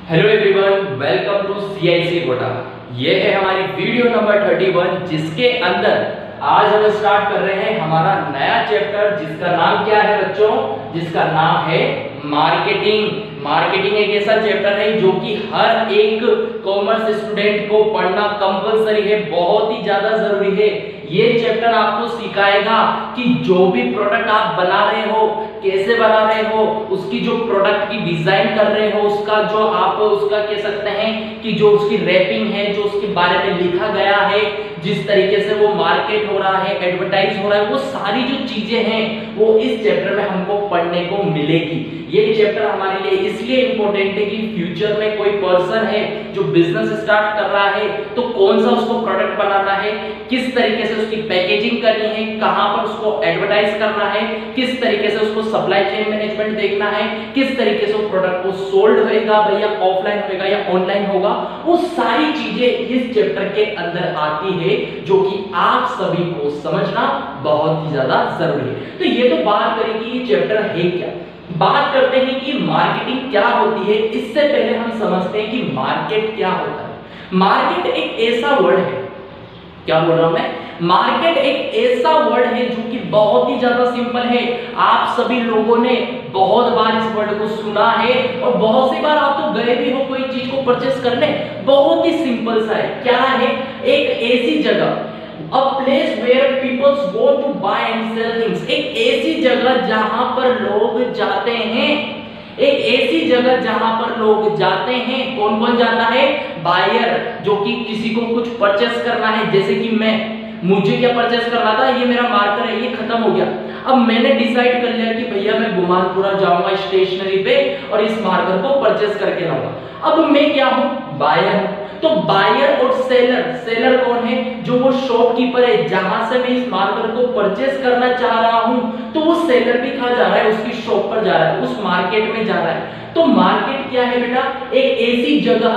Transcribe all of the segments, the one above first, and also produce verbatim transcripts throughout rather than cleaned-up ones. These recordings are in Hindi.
Hello everyone, welcome to CIC Kota. ये है हमारी वीडियो नंबर इकतीस, जिसके अंदर आज हम स्टार्ट कर रहे हैं हमारा नया चैप्टर, जिसका नाम क्या है बच्चों? जिसका नाम है मार्केटिंग। मार्केटिंग एक ऐसा चैप्टर है जो कि हर एक कॉमर्स स्टूडेंट को पढ़ना कंपलसरी है, बहुत ही ज्यादा जरूरी है। ये चैप्टर आपको सिखाएगा कि जो भी प्रोडक्ट आप बना रहे हो, कैसे बना रहे हो, उसकी जो प्रोडक्ट की डिजाइन कर रहे हो, उसका जो आप उसका कह सकते हैं कि जो उसकी रैपिंग है, जो उसके बारे में लिखा गया है, जिस तरीके से वो मार्केट हो रहा है, एडवर्टाइज हो रहा है, वो सारी जो चीजें हैं वो इस चैप्टर में हमको पढ़ने को मिलेगी। ये चैप्टर हमारे लिए इसलिए इंपॉर्टेंट है कि फ्यूचर में कोई पर्सन है जो बिजनेस स्टार्ट कर रहा है, तो कौन सा उसको प्रोडक्ट बनाना है, किस तरीके से उसकी पैकेजिंग करनी है, कहां पर उसको एडवर्टाइज करना है, किस तरीके से उसको सप्लाई चेन मैनेजमेंट देखना है, किस तरीके से वो प्रोडक्ट को सोल्ड होएगा, भैया ऑफलाइन होएगा या ऑनलाइन होगा, वो सारी चीजें इस चैप्टर के अंदर आती है, जो कि आप सभी को समझना बहुत ही ज्यादा जरूरी है। तो ये तो बात करेगी ये चैप्टर है क्या। बात करते हैं कि मार्केटिंग क्या होती है। इससे पहले हम समझते हैं कि मार्केट क्या होता है। मार्केट एक ऐसा वर्ड है, क्या बोल रहा हूं मैं? मार्केट एक ऐसा वर्ड है जो कि बहुत ही ज्यादा सिंपल है। आप सभी लोगों ने बहुत बार इस वर्ड को सुना है और बहुत सी बार आप तो गए भी हो कोई चीज को परचेस करने। बहुत ही सिंपल सा है। क्या है? एक ऐसी जगह, A place where people go to buy and sell things। एक ऐसी जगह जहां पर लोग जाते हैं, एक ऐसी जगह जहां पर लोग जाते हैं। कौन कौन जाता है? बायर, जो कि किसी को कुछ परचेस करना है। जैसे कि मैं, मुझे क्या परचेस करना था, ये मेरा मार्कर है, ये खत्म हो गया। अब मैंने डिसाइड कर लिया कि भैया मैं गुमानपुरा जाऊंगा स्टेशनरी पे और इस मार्कर को परचेस करके लाऊंगा। अब मैं क्या हूं? बायर हूं। तो बायर और सेलर, सेलर कौन है? जो वो शॉपकीपर है, जहां से मैं इस मार्कर को परचेस करना चाह रहा हूं, तो वो सेलर भी कहां जा रहा है? उसकी शॉप पर जा रहा है, उस मार्केट में जा रहा है। तो मार्केट क्या है बेटा? एक ऐसी जगह,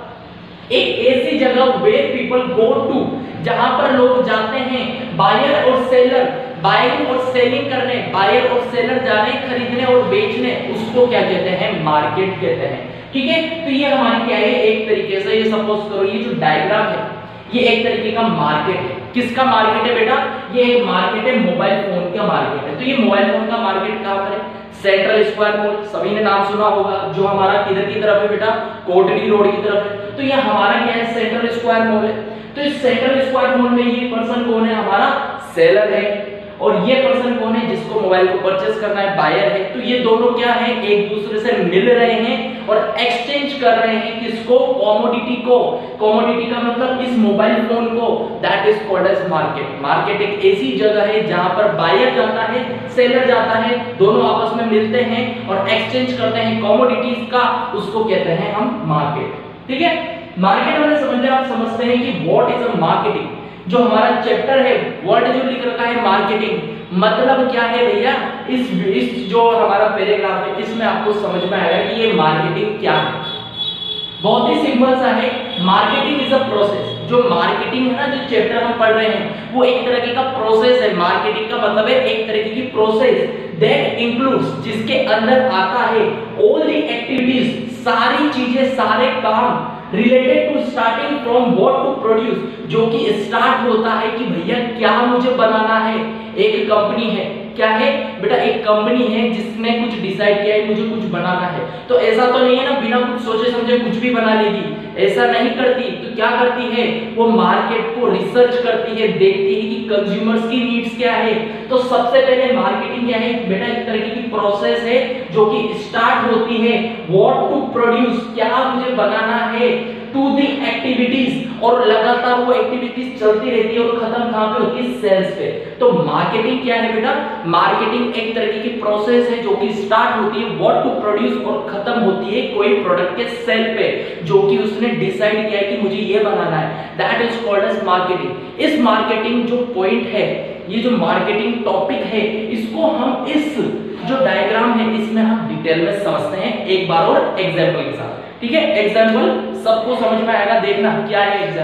एक ऐसी जगह वेयर पीपल गो टू, जहां पर लोग जाते हैं, बायर और सेलर, बाइंग और सेलिंग करने, बायर और सेलर जा रहे हैं खरीदने और बेचने, उसको क्या कहते हैं? मार्केट कहते हैं। ठीक है, तो ये हमारी क्या है? एक तरीके से ये सपोज करो, ये जो डायग्राम है ये एक तरीके का मार्केट है। किसका मार्केट है बेटा? ये एक मार्केट है, मोबाइल फोन का मार्केट है। तो ये मोबाइल फोन का मार्केट कहां पर है? सेंट्रल स्क्वायर मॉल, सभी ने नाम सुना होगा, जो हमारा किधर की तरफ है बेटा? कोटली रोड की तरफ है। तो ये हमारा क्या है? सेंट्रल स्क्वायर मॉल है। तो इस सेंट्रल स्क्वायर मॉल में ये पर्सन कौन है? हमारा सेलर है। और ये पर्सन कौन है? जिसको मोबाइल को परचेस करना है, बायर है। तो ये दोनों क्या है? एक दूसरे से मिल रहे हैं और एक्सचेंज कर रहे हैं। किसको? कमोडिटी को। कमोडिटी का मतलब इस मोबाइल फोन को। That is called as market. Market एक ऐसी जगह है जहां पर बायर जाता है, सेलर जाता है, दोनों आपस में मिलते हैं और एक्सचेंज करते हैं कमोडिटीज का, उसको कहते हैं हम मार्केट। ठीक है, मार्केट हमने समझ लिया। आप समझते हैं कि व्हाट इज अ मार्केटिंग। जो हमारा चैप्टर है, वर्ड जो लिख रखा है मार्केटिंग, मतलब क्या है भैया? इस इस जो हमारा पैराग्राफ है इसमें आपको समझ में आएगा कि ये मार्केटिंग क्या है। बहुत ही सिंपल सा है। Marketing is a process. जो मार्केटिंग है ना, जो चैप्टर हम पढ़ रहे हैं, वो एक तरह का प्रोसेस है। मार्केटिंग का मतलब है एक तरह की प्रोसेस दैट इंक्लूड्स, जिसके अंदर आता है ऑल द एक्टिविटीज, सारी चीजें, सारे काम related to starting from what to produce, जो कि स्टार्ट होता है कि भैया क्या मुझे बनाना है। एक कंपनी है, क्या है बेटा? एक कंपनी है जिसने कुछ डिसाइड किया है मुझे कुछ बनाना है। तो ऐसा तो नहीं है ना बिना कुछ सोचे समझे कुछ भी बना लेगी, ऐसा नहीं करती। तो क्या करती है? वो मार्केट को रिसर्च करती है, देखती है कि कंज्यूमर्स की नीड्स क्या है। तो सबसे पहले मार्केटिंग क्या है बेटा? एक तरह की प्रोसेस है जो कि स्टार्ट होती है व्हाट टू प्रोड्यूस, क्या मुझे बनाना है, टू दी एक्टिविटीज, और लगातार वो एक्टिविटीज चलती रहती है और खत्म कहां पे होती है? सेल्स पे। तो मार्केटिंग क्या है बेटा? मार्केटिंग एक तरह की प्रोसेस है जो कि स्टार्ट होती है व्हाट टू प्रोड्यूस और खत्म होती है कोई प्रोडक्ट के सेल पे, जो कि उसने डिसाइड किया है कि मुझे ये बनाना है। That is called as marketing. इस मार्केटिंग जो पॉइंट है, ये जो मार्केटिंग टॉपिक है, इसको हम इस जो डायग्राम है इसमें हम डिटेल में समझते हैं एक बार और एग्जांपल के साथ। ठीक है, एग्जांपल सबको समझ में आएगा। देखना क्या है एग्जांपल।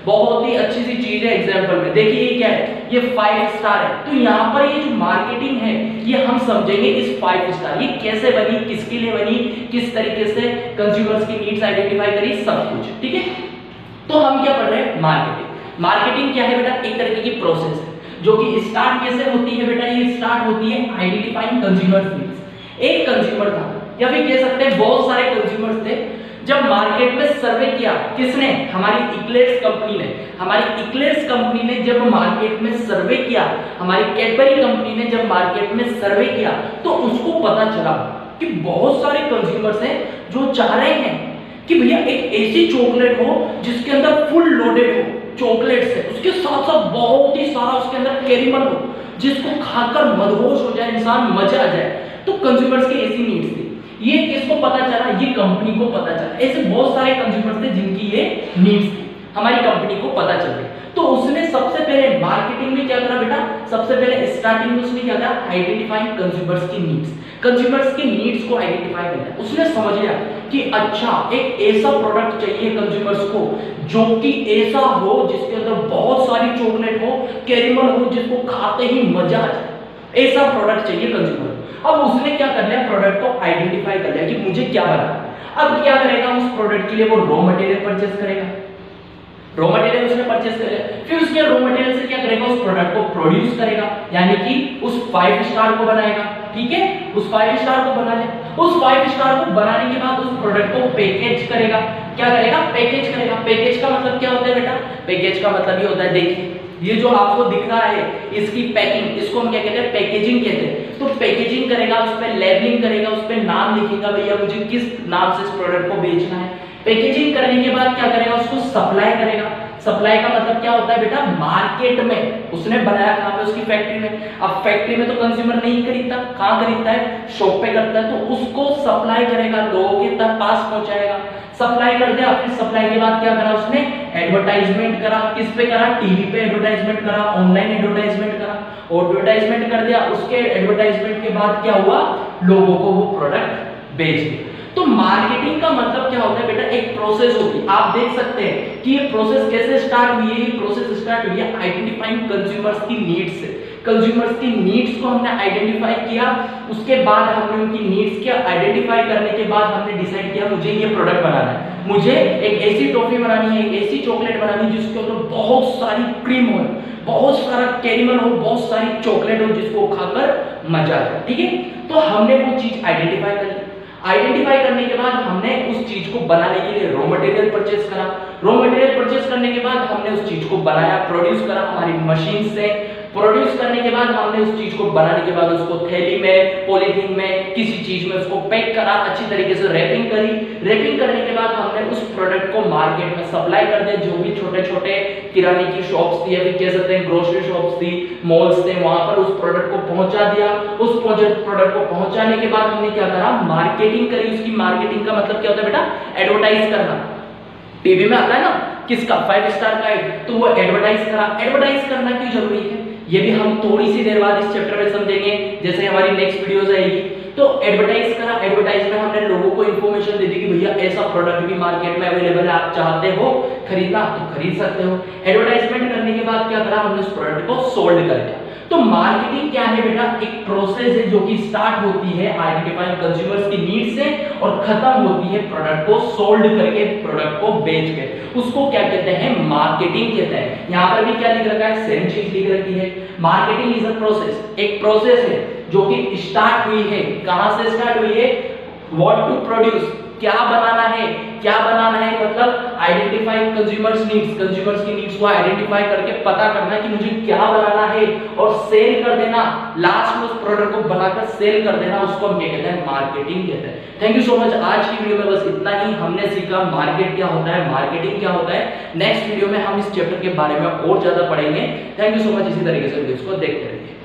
बहुत ही अच्छी सी चीज है। एग्जांपल में देखिए ये क्या है, ये फाइव स्टार है। तो यहाँ पर ये जो मार्केटिंग है ये हम समझेंगे इस फाइव स्टार, ये कैसे बनी, किसके लिए बनी, किस तरीके से कंज्यूमर्स की नीड्स आइडेंटिफाई करी, सब कुछ। ठीक है, तो हम क्या पढ़ रहे हैं, मार्केटिंग। मार्केटिंग क्या है बेटा, एक तरीके की प्रोसेस है जो कि स्टार्ट कैसे होती है बेटा, ये स्टार्ट होती है आइडेंटिफाइंग कंज्यूमर्स नीड्स। एक कंज्यूमर था या फिर कह सकते हैं बहुत सारे कंज्यूमर्स थे, जब मार्केट में सर्वे किया, किसने, हमारी इक्लेयर्स कंपनी ने। हमारी इक्लेयर्स कंपनी ने जब मार्केट में सर्वे किया, हमारी कैडबरी कंपनी ने जब मार्केट में सर्वे किया, तो उसको पता चला कि बहुत सारे कंज्यूमर्स हैं जो चाह रहे हैं कि भैया एक ऐसी चॉकलेट हो जिसके अंदर फुल लोडेड हो चॉकलेट से, उसके साथ साथ बहुत ही सारा उसके अंदर कैरेमल हो जिसको खाकर मदहोश हो जाए इंसान, मजा आ जाए। तो कंज्यूमर्स की ऐसी नीड्स थी। ये किसको पता चला, ये कंपनी को पता चला। ऐसे बहुत सारे कंज्यूमर्स थे जिनकी ये नीड्स थी, हमारी कंपनी को पता चल गई। तो उसने सबसे पहले मार्केटिंग में क्या करा बेटा, सबसे पहले स्टार्टिंग में उसने क्या करा, आइडेंटिफाइंग कंज्यूमर्स की नीड्स। कंज्यूमर्स की नीड्स को आइडेंटिफाई करना, उसने समझ लिया कि अच्छा एक ऐसा प्रोडक्ट चाहिए कंज्यूमर्स को जो कि ऐसा हो जिसके अंदर बहुत सारी चॉकलेट हो, कैरेमल हो, जिसको खाते ही मजा आ जाए, ऐसा प्रोडक्ट चाहिए कंज्यूमर। अब उसने क्या कर लिया, प्रोडक्ट को आइडेंटिफाई कर लिया कि मुझे क्या बनाना। अब क्या करेगा, उस प्रोडक्ट के लिए वो रॉ मटेरियल परचेस करेगा। रॉ मटेरियल उसने परचेस कर लिया, फिर उसके रॉ मटेरियल से क्या करेगा, उस प्रोडक्ट को प्रोड्यूस करेगा, यानी कि उस फाइव स्टार को बनाएगा। ठीक है, उस फाइव स्टार को बना ले, उस फाइव स्टार को बनाने के बाद उस प्रोडक्ट को पैकेज करेगा। क्या करेगा, पैकेज करेगा। पैकेज का मतलब क्या होता है बेटा, पैकेज का मतलब ये होता है, देखिए ये जो आपको दिख रहा है इसकी पैकिंग, इसको हम क्या कहते हैं, पैकेजिंग कहते हैं। तो पैकेजिंग करेगा, उस पर लेबलिंग करेगा, उस पर नाम लिखेगा, भैया मुझे किस नाम से इस प्रोडक्ट को बेचना है। पैकेजिंग करने के बाद क्या करेगा, उसको सप्लाई करेगा। सप्लाई का मतलब क्या होता है बेटा, मार्केट में उसने बनाया कहां पे, उसकी फैक्ट्री में। अब फैक्ट्री में तो कंज्यूमर नहीं खरीदता, कहां खरीदता है, शॉप पे करता है। तो उसको सप्लाई करेगा, लोगों के तक पास पहुंचाएगा। सप्लाई कर दिया, फिर सप्लाई के बाद क्या करा उसने, एडवर्टाइजमेंट करा। किस पे करा, टीवी पे एडवर्टाइजमेंट करा, ऑनलाइन एडवर्टाइजमेंट करा, एडवर्टाइजमेंट कर दिया। उसके एडवर्टाइजमेंट के बाद क्या हुआ, लोगों को वो प्रोडक्ट बेच दिया। तो मार्केटिंग का मतलब क्या होता है बेटा, एक प्रोसेस होती है। आप देख सकते हैं कि ये प्रोसेस कैसे स्टार्ट हुई है, ये प्रोसेस स्टार्ट हुई है आइडेंटिफाइंग कंज्यूमर्स की नीड्स से। कंज्यूमर्स की नीड्स को हमने आइडेंटिफाई किया, उसके बाद हमने उनकी नीड्स के आइडेंटिफाई करने के बाद हमने डिसाइड किया मुझे ये प्रोडक्ट बनाना है, मुझे एक ऐसी टॉफी बनानी है, एक ऐसी चॉकलेट बनानी है जिसके अंदर बहुत सारी क्रीम हो, बहुत सारा कैरेमल हो, बहुत सारी चॉकलेट हो जिसको खाकर मजा आ जाए। ठीक है, तो हमने वो चीज आइडेंटिफाई कर ली। आइडेंटिफाई करने के बाद हमने उस चीज को बनाने के लिए रॉ मटेरियल परचेस करा। रॉ मटेरियल परचेस करने के बाद हमने उस चीज को बनाया, प्रोड्यूस करा हमारी मशीन से। प्रोड्यूस करने के बाद हमने उस चीज को बनाने के बाद उसको थैली में, पॉलीथीन में, किसी चीज में उसको पैक करा, अच्छी तरीके से रैपिंग करी। रैपिंग करने के बाद हमने उस प्रोडक्ट को मार्केट में सप्लाई कर दिया। जो भी छोटे छोटे किराने की शॉप्स थी या फिर कह सकते हैं ग्रोसरी शॉप्स थी, मॉल्स थे, वहां पर उस प्रोडक्ट को पहुंचा दिया। उस प्रोडक्ट को पहुंचाने के बाद हमने क्या करा, मार्केटिंग करी उसकी। मार्केटिंग का मतलब क्या होता है बेटा, एडवर्टाइज करना। टीवी में आता है ना किसका, फाइव स्टार का है, तो वो एडवर्टाइज करा। एडवर्टाइज करना क्यों जरूरी है, ये भी हम थोड़ी सी देर बाद इस चैप्टर में समझेंगे, जैसे हमारी नेक्स्ट वीडियोस आएगी। तो एडवर्टाइज करा, एडवर्टाइज में हमने लोगों को इंफॉर्मेशन दे दी कि भैया ऐसा प्रोडक्ट भी मार्केट में अवेलेबल है, आप चाहते हो खरीदना तो खरीद सकते हो। एडवर्टाइजमेंट करने के बाद क्या करा, हमने उस प्रोडक्ट को सोल्ड कर दिया। तो मार्केटिंग क्या है बेटा, एक प्रोसेस है जो कि स्टार्ट होती है आइडेंटिफाइंग कंज्यूमर्स की नीड से और खत्म होती है प्रोडक्ट को सोल्ड करके, प्रोडक्ट को बेच के। उसको क्या कहते हैं, मार्केटिंग कहते हैं। यहाँ पर भी क्या लिख रखा है, सेम चीज लिख रखी है। मार्केटिंग इज अ प्रोसेस, एक प्रोसेस है जो कि स्टार्ट हुई है। कहां से स्टार्ट हुई है, व्हाट टू प्रोड्यूस, क्या बनाना है, क्या बनाना है मतलब आइडेंटिफाई कंज्यूमर्स नीड्स, कंज्यूमर्स की नीड्स को आइडेंटिफाई करके पता करना कि मुझे क्या बनाना है और सेल कर देना, लास्ट में उस प्रोडक्ट को बनाकर सेल कर देना, उसको हम क्या कहते हैं, मार्केटिंग कहते हैं। Thank you so much. आज की वीडियो में बस इतना ही। हमने सीखा मार्केट क्या होता है, मार्केटिंग क्या होता है। नेक्स्ट वीडियो में हम इस चैप्टर के बारे में और ज्यादा पढ़ेंगे। Thank you so much. इसी तरीके से वीडियोस को देखते रहिए।